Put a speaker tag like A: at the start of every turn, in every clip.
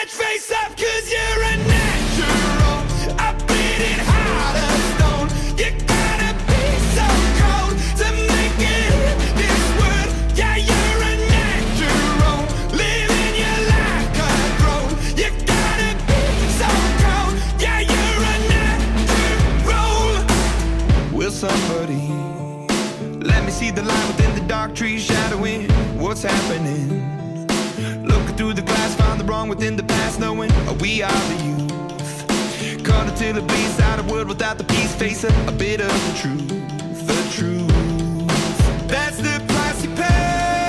A: edge, face up, cause you're a natural. I bleed it hard as stone. You gotta be so cold to make it in this world. Yeah, you're a natural, living your life controlled. You gotta be so cold. Yeah, you're a natural. Will somebody let me see the light within the dark trees shadowing what's happening? Looking through the glass, find the wrong within the past, knowing we are the youth. Caught until it bleeds out, a world without the peace, face a bit of the truth. The truth, that's the price you pay.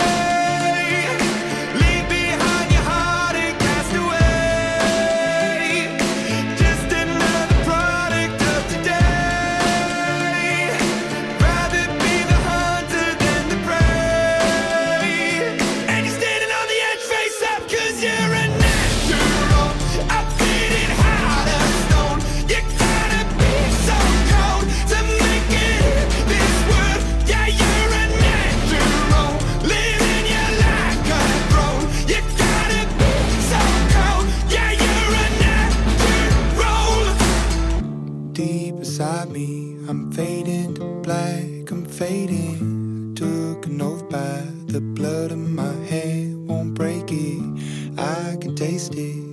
A: Leave behind your heart and cast away. Just another product of today. Rather be the hunter than the prey. And you're standing on the edge, face up, cause you're a natural. I bleed it hard as stone. You gotta be so cold to make it in this world. Yeah, you're a natural, living your life controlled. You gotta be so cold. Yeah, you're a natural. Deep inside me, I'm fading to black, I'm fading. Took an oath by the blood in my hand, won't break it, I can taste it.